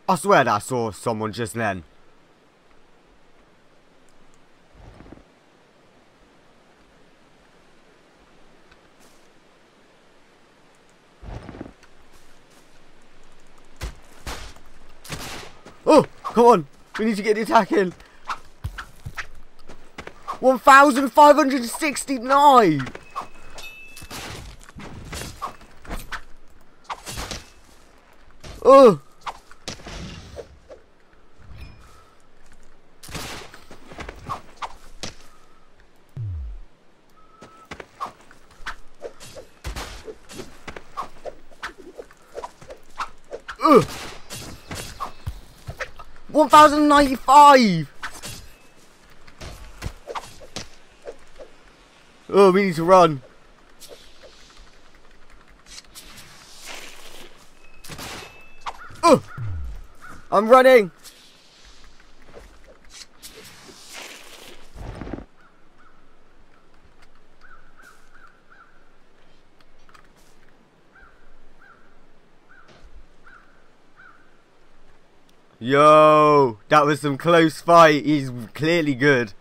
I swear that I saw someone just then. Oh, come on. We need to get the attack in. 1,569. Oh. Ugh. 1,095. Oh, we need to run. Oh, I'm running. Yo, that was some close fight. He's clearly good.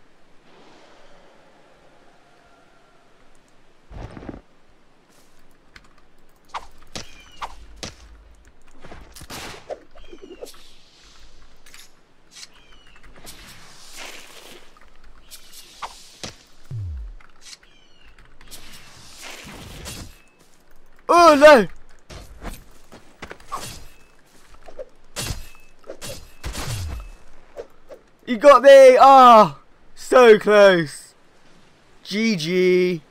Oh no! You got me! Ah, oh, so close. GG.